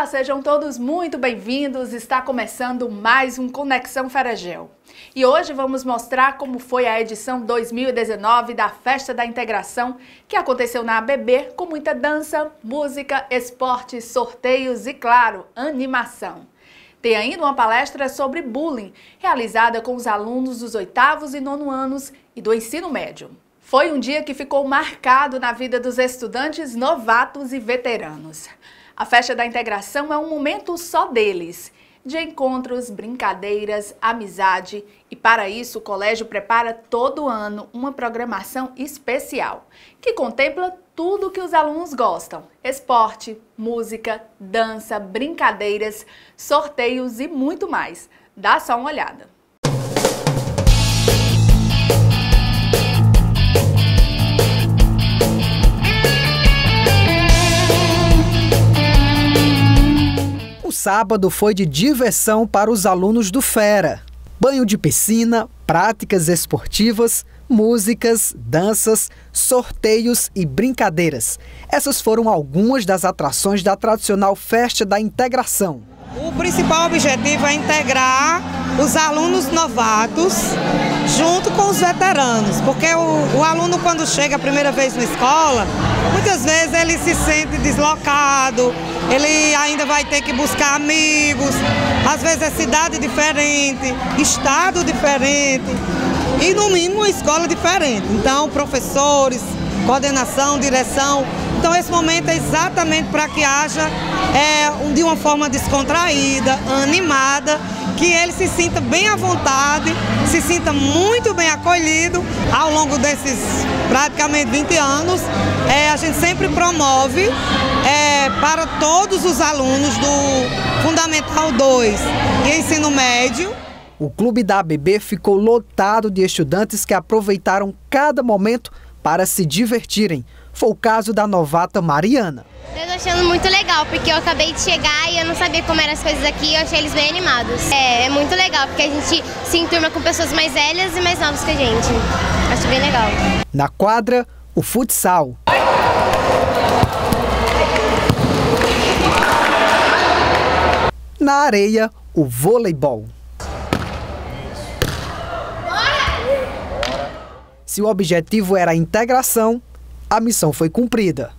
sejam todos muito bem-vindos. Está começando mais um Conexão Feragel. E hoje vamos mostrar como foi a edição 2019 da Festa da Integração, que aconteceu na ABB com muita dança, música, esporte, sorteios e, claro, animação. Tem ainda uma palestra sobre bullying, realizada com os alunos dos 8º e 9º anos e do ensino médio. Foi um dia que ficou marcado na vida dos estudantes novatos e veteranos. A Festa da Integração é um momento só deles, de encontros, brincadeiras, amizade, e para isso o colégio prepara todo ano uma programação especial, que contempla tudo que os alunos gostam: esporte, música, dança, brincadeiras, sorteios e muito mais. Dá só uma olhada. O sábado foi de diversão para os alunos do FERA. Banho de piscina, práticas esportivas, músicas, danças, sorteios e brincadeiras. Essas foram algumas das atrações da tradicional Festa da Integração. O principal objetivo é integrar os alunos novatos junto com os veteranos, porque o aluno, quando chega a primeira vez na escola, muitas vezes ele se sente deslocado, ele ainda vai ter que buscar amigos, às vezes é cidade diferente, estado diferente e, no mínimo, uma escola diferente. Então, professores, coordenação, direção. Então, esse momento é exatamente para que haja de uma forma descontraída, animada, que ele se sinta bem à vontade, se sinta muito bem acolhido. Ao longo desses praticamente 20 anos, a gente sempre promove para todos os alunos do Fundamental 2 e Ensino Médio. O clube da ABB ficou lotado de estudantes que aproveitaram cada momento para se divertirem. Foi o caso da novata Mariana. Eu tô achando muito legal, porque eu acabei de chegar e eu não sabia como eram as coisas aqui, eu achei eles bem animados. É muito legal, porque a gente se enturma com pessoas mais velhas e mais novas que a gente. Acho bem legal. Na quadra, o futsal. Na areia, o voleibol. Se o objetivo era a integração, a missão foi cumprida.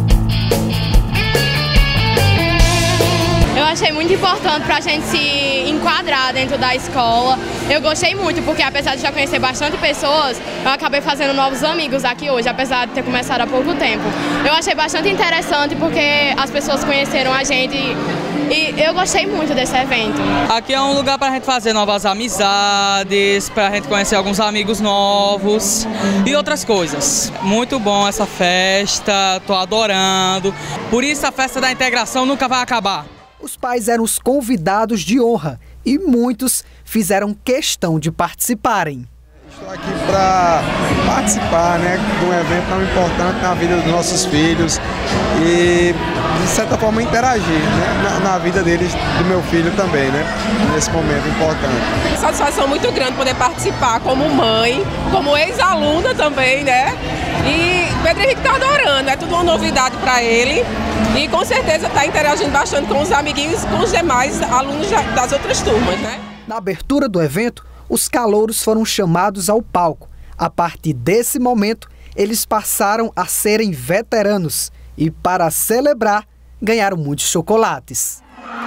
Eu achei muito importante para a gente se enquadrar dentro da escola. Eu gostei muito, porque apesar de já conhecer bastante pessoas, eu acabei fazendo novos amigos aqui hoje, apesar de ter começado há pouco tempo. Eu achei bastante interessante porque as pessoas conheceram a gente e eu gostei muito desse evento. Aqui é um lugar para a gente fazer novas amizades, para a gente conhecer alguns amigos novos e outras coisas. Muito bom essa festa, tô adorando. Por isso a Festa da Integração nunca vai acabar. Os pais eram os convidados de honra e muitos fizeram questão de participarem. Estou aqui para participar, de um evento tão importante na vida dos nossos filhos e, de certa forma, interagir, na vida deles, do meu filho também, nesse momento importante. Satisfação muito grande poder participar como mãe, como ex-aluna também, E Pedro Henrique está adorando, é tudo uma novidade para ele e com certeza está interagindo bastante com os amiguinhos e com os demais alunos das outras turmas, Na abertura do evento, os calouros foram chamados ao palco. A partir desse momento, eles passaram a serem veteranos e, para celebrar, ganharam muitos chocolates.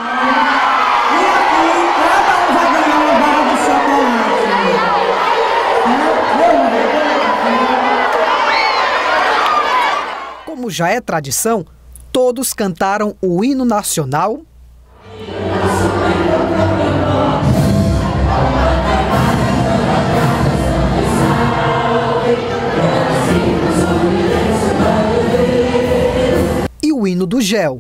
Como já é tradição, todos cantaram o hino nacional e o hino do GEL.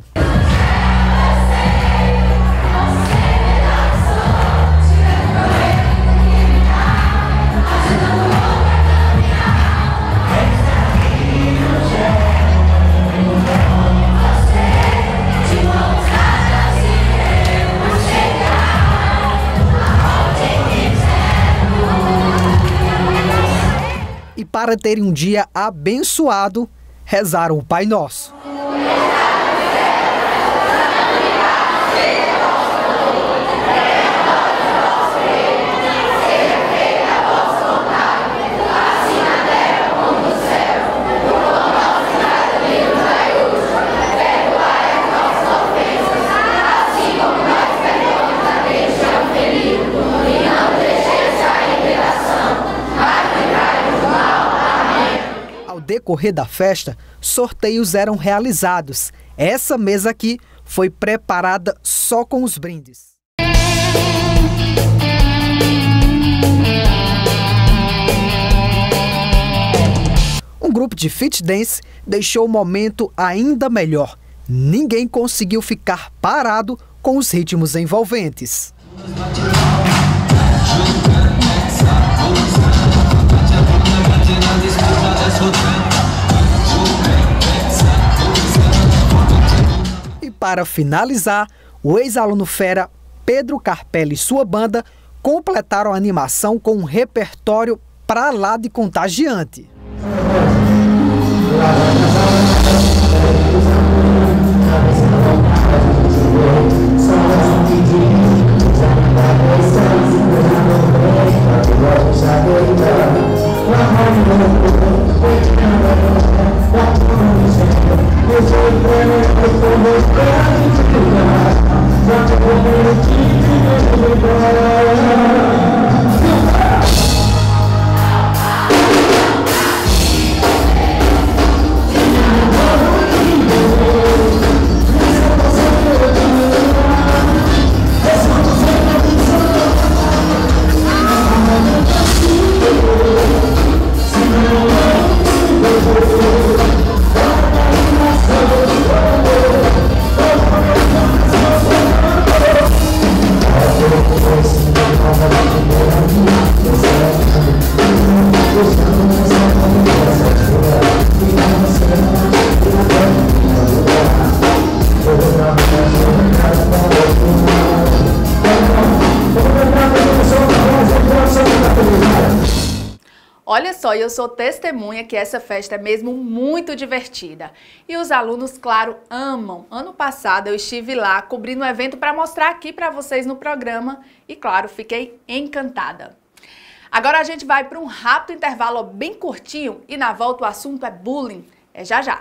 E para terem um dia abençoado, rezaram o Pai Nosso. Ao decorrer da festa, sorteios eram realizados. Essa mesa aqui foi preparada só com os brindes. Um grupo de fit dance deixou o momento ainda melhor. Ninguém conseguiu ficar parado com os ritmos envolventes. E para finalizar, o ex-aluno fera Pedro Carpelli e sua banda completaram a animação com um repertório pra lá de contagiante. Olha só, eu sou testemunha que essa festa é mesmo muito divertida. E os alunos, claro, amam. Ano passado eu estive lá cobrindo o evento para mostrar aqui para vocês no programa e, claro, fiquei encantada. Agora a gente vai para um rápido intervalo bem curtinho e na volta o assunto é bullying. É já já.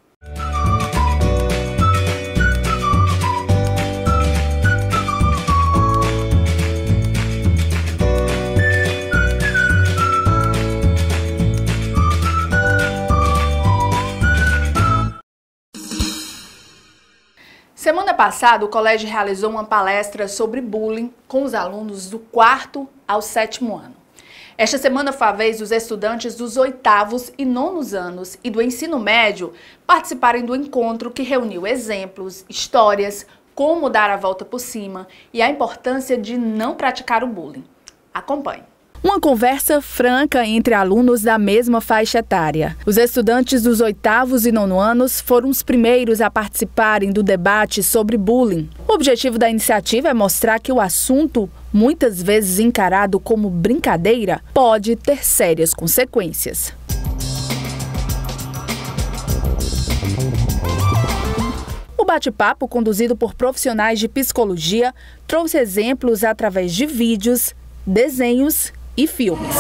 Semana passada, o colégio realizou uma palestra sobre bullying com os alunos do 4º ao 7º ano. Esta semana foi a vez dos estudantes dos 8º e 9º anos e do ensino médio participarem do encontro que reuniu exemplos, histórias, como dar a volta por cima e a importância de não praticar o bullying. Acompanhe. Uma conversa franca entre alunos da mesma faixa etária. Os estudantes dos 8º e 9º anos foram os primeiros a participarem do debate sobre bullying. O objetivo da iniciativa é mostrar que o assunto, muitas vezes encarado como brincadeira, pode ter sérias consequências. O bate-papo, conduzido por profissionais de psicologia, trouxe exemplos através de vídeos, desenhos e filmes.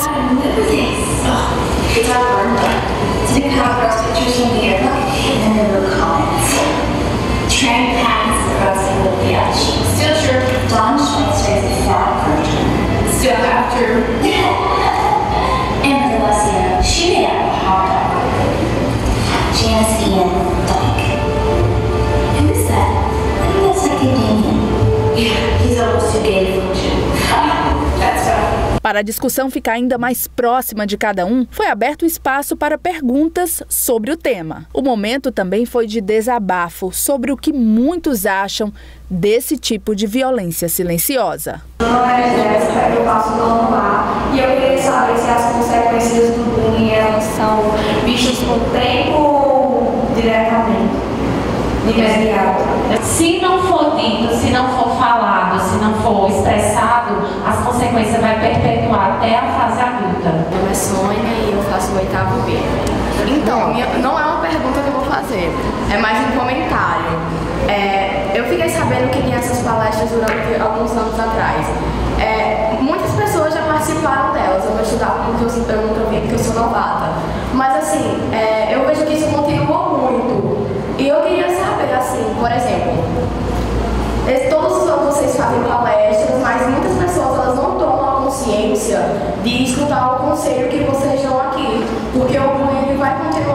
Para a discussão ficar ainda mais próxima de cada um, foi aberto espaço para perguntas sobre o tema. O momento também foi de desabafo sobre o que muitos acham desse tipo de violência silenciosa. Meu nome é Jéssica, eu faço nono A e eu queria saber se as consequências do bullying elas são vistas com o tempo ou diretamente, de imediato. Se não for dito, se não for falado, se não for expressado, as consequências vai perpetuar até a fase adulta. Meu nome é Sônia e eu faço o 8º B. Então, não é uma pergunta que eu vou fazer, é mais um comentário. Eu fiquei sabendo que tinha essas palestras durante alguns anos atrás. Muitas pessoas já participaram delas, eu vou estudar porque eu nunca vi, porque eu sou novata. Mas assim, eu vejo que isso continuou muito. E eu queria saber, assim, por exemplo, todos os anos vocês fazem palestras, mas muitas pessoas elas não tomam a consciência de escutar o conselho que vocês dão aqui. Porque o bullying vai continuar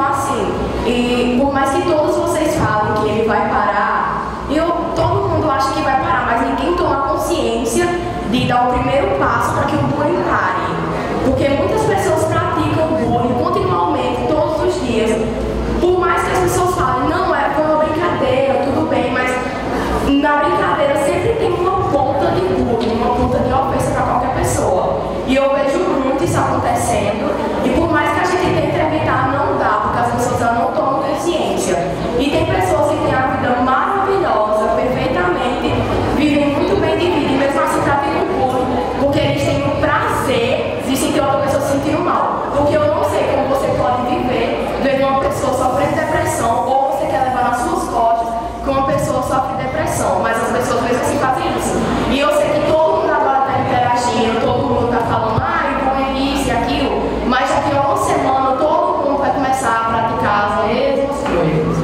sei como você pode viver vendo uma pessoa sofrendo depressão, ou você quer levar nas suas costas que uma pessoa sofre depressão, mas as pessoas mesmo assim fazem isso. E eu sei que todo mundo agora está interagindo, todo mundo está falando, bom é isso e aquilo, mas daqui a uma semana todo mundo vai começar a praticar as mesmas coisas.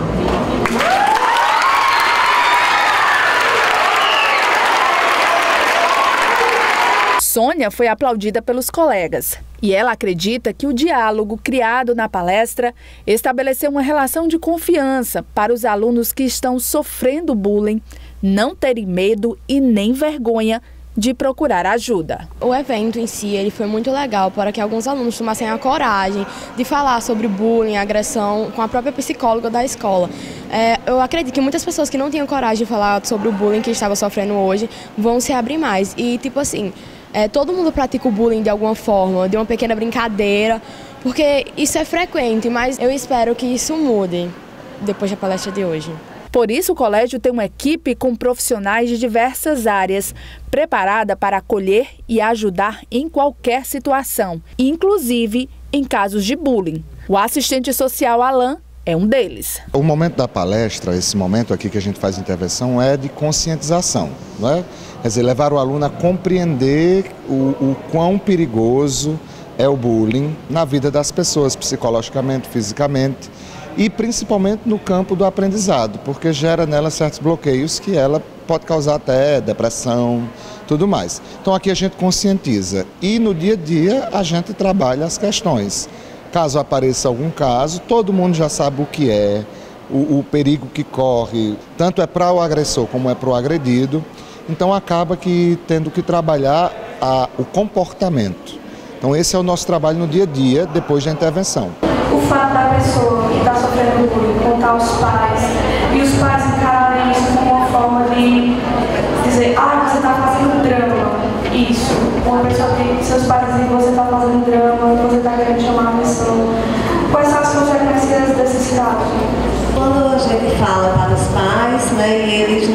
Sônia foi aplaudida pelos colegas e ela acredita que o diálogo criado na palestra estabeleceu uma relação de confiança para os alunos que estão sofrendo bullying não terem medo e nem vergonha de procurar ajuda. O evento em si ele foi muito legal para que alguns alunos tomassem a coragem de falar sobre bullying, agressão com a própria psicóloga da escola. Eu acredito que muitas pessoas que não tinham coragem de falar sobre o bullying que estava sofrendo hoje vão se abrir mais. E tipo assim, todo mundo pratica o bullying de alguma forma, de uma pequena brincadeira, porque isso é frequente, mas eu espero que isso mude depois da palestra de hoje. Por isso, o colégio tem uma equipe com profissionais de diversas áreas, preparada para acolher e ajudar em qualquer situação, inclusive em casos de bullying. O assistente social Alan é um deles. O momento da palestra, esse momento aqui que a gente faz intervenção, é de conscientização, não é? Quer dizer, levar o aluno a compreender o quão perigoso é o bullying na vida das pessoas, psicologicamente, fisicamente, e principalmente no campo do aprendizado, porque gera nela certos bloqueios que ela pode causar até depressão, tudo mais. Então aqui a gente conscientiza e no dia a dia a gente trabalha as questões. Caso apareça algum caso, todo mundo já sabe o que é, o perigo que corre, tanto é para o agressor como é para o agredido, então acaba que tendo que trabalhar o comportamento. Então esse é o nosso trabalho no dia a dia, depois da intervenção. O fato da pessoa que está sofrendo bullying contar aos pais e os pais encararem isso como uma forma de dizer, você está fazendo drama. Isso, uma pessoa que seus pais dizem que você está fazendo drama, que você está querendo chamar a atenção. Quais são as consequências desse caso? Quando a gente fala para os pais, né, e eles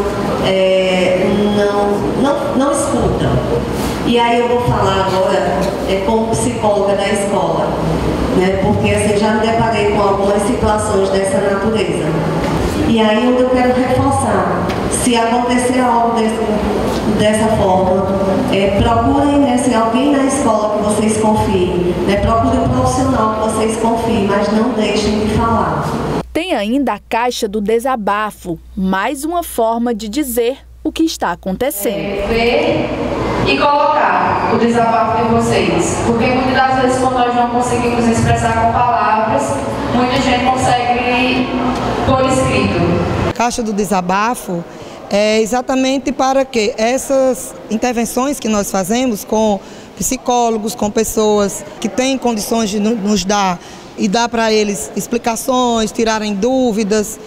não escutam. E aí eu vou falar agora como psicóloga da escola, né, porque assim, já me deparei com algumas situações dessa natureza. E aí onde eu quero reforçar, se acontecer algo dessa forma, procurem, né, se alguém na escola que vocês confiem, né, procurem um profissional que vocês confiem, mas não deixem de falar. Tem ainda a caixa do desabafo, mais uma forma de dizer o que está acontecendo. Ver e colocar o desabafo de vocês, porque muitas das vezes quando nós não conseguimos expressar com palavras, muita gente consegue por escrito. A caixa do desabafo é exatamente para que essas intervenções que nós fazemos com psicólogos, com pessoas que têm condições de nos dar e dar para eles explicações, tirarem dúvidas,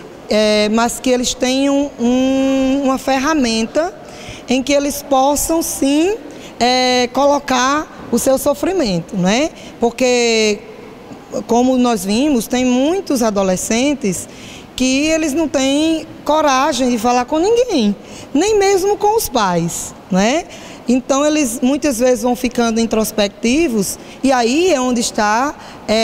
mas que eles tenham uma ferramenta em que eles possam sim colocar o seu sofrimento, né? Porque, como nós vimos, tem muitos adolescentes que eles não têm coragem de falar com ninguém, nem mesmo com os pais, né? Então eles muitas vezes vão ficando introspectivos e aí é onde está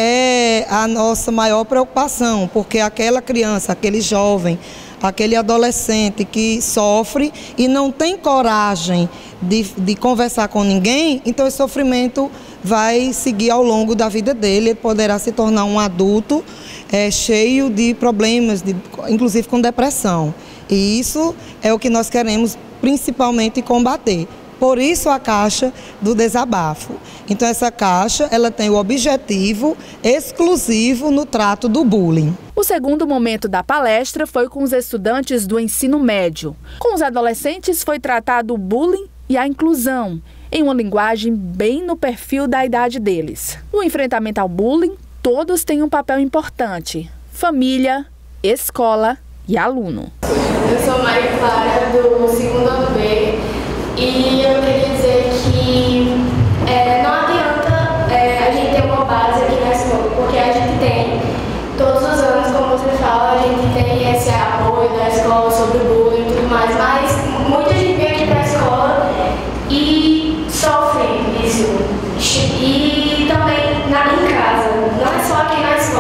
a nossa maior preocupação, porque aquela criança, aquele jovem, aquele adolescente que sofre e não tem coragem de conversar com ninguém, então esse sofrimento vai seguir ao longo da vida dele, ele poderá se tornar um adulto cheio de problemas, inclusive com depressão. E isso é o que nós queremos principalmente combater. Por isso a caixa do desabafo. Então essa caixa, ela tem o objetivo exclusivo no trato do bullying. O segundo momento da palestra foi com os estudantes do ensino médio. Com os adolescentes foi tratado o bullying e a inclusão, em uma linguagem bem no perfil da idade deles. No enfrentamento ao bullying, todos têm um papel importante: família, escola e aluno. Eu sou Maria Clara, do segundo ano B, e eu queria dizer que não adianta a gente ter uma base aqui na escola, porque a gente tem, todos os anos, como você fala, a gente tem esse apoio da escola sobre o bullying e tudo mais, mas muita gente vem aqui para a escola e sofre isso. E também em casa.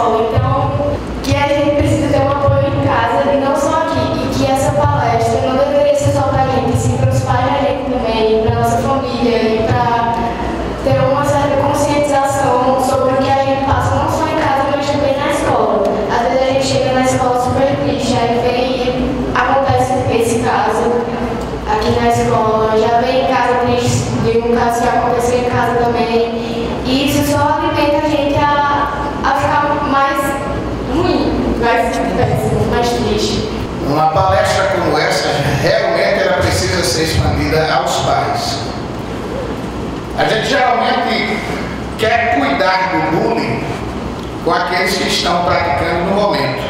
escola. Então, que a gente precisa ter um apoio em casa e não só aqui. E que essa palestra não deveria ser só para a gente, sim para os pais da gente também, para nossa família e para ter uma certa conscientização sobre o que a gente passa, não só em casa, mas também na escola. Às vezes a gente chega na escola super triste, aí vem acontece esse caso aqui na escola, já vem em casa triste de um caso que aconteceu em casa também, e isso só alimenta a gente a ficar mais ruim, mais péssimo, mais triste. Uma palestra como essa, realmente ela precisa ser expandida aos pais. A gente geralmente quer cuidar do bullying com aqueles que estão praticando no momento.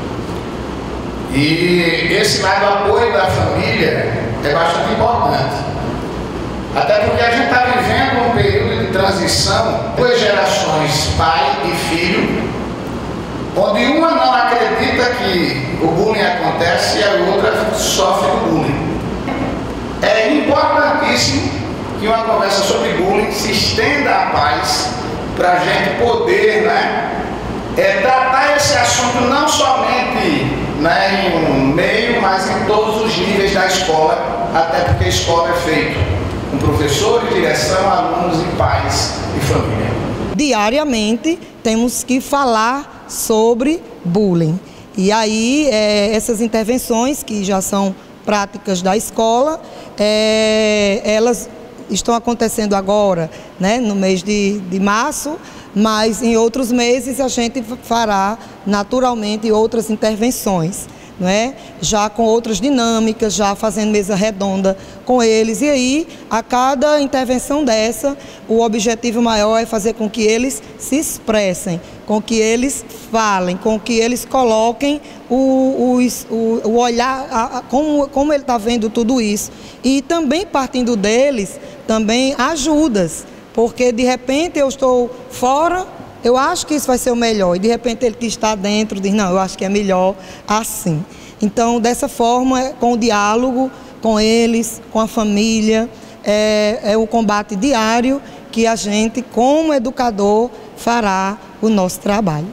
E esse lado apoio da família é bastante importante. Até porque a gente está vivendo um período de transição, 2 gerações, pai e filho, onde uma não acredita que o bullying acontece e a outra sofre do bullying. É importantíssimo que uma conversa sobre bullying se estenda à paz, para a gente poder, tratar esse assunto não somente em um meio, mas em todos os níveis da escola, até porque a escola é feita com professores, direção, alunos e pais e família. Diariamente temos que falar sobre bullying. E aí essas intervenções que já são práticas da escola, elas estão acontecendo agora, no mês de março, mas em outros meses a gente fará naturalmente outras intervenções, já com outras dinâmicas, já fazendo mesa redonda com eles. E aí, a cada intervenção dessa, o objetivo maior é fazer com que eles se expressem, com que eles falem, com que eles coloquem o olhar, como ele está vendo tudo isso. E também partindo deles, também ajudas, porque de repente eu estou fora, eu acho que isso vai ser o melhor, e de repente ele que está dentro diz, não, eu acho que é melhor assim. Então, dessa forma, com o diálogo com eles, com a família, é o combate diário que a gente, como educador, fará o nosso trabalho.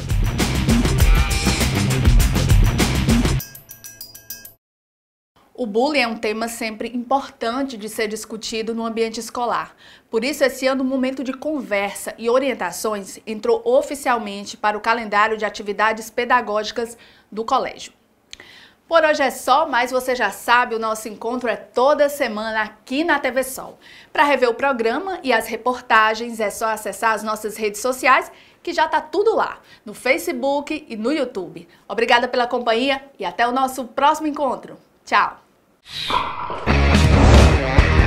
O bullying é um tema sempre importante de ser discutido no ambiente escolar. Por isso, esse ano, um momento de conversa e orientações entrou oficialmente para o calendário de atividades pedagógicas do colégio. Por hoje é só, mas você já sabe, o nosso encontro é toda semana aqui na TV Sol. Para rever o programa e as reportagens, é só acessar as nossas redes sociais, que já está tudo lá, no Facebook e no YouTube. Obrigada pela companhia e até o nosso próximo encontro. Tchau!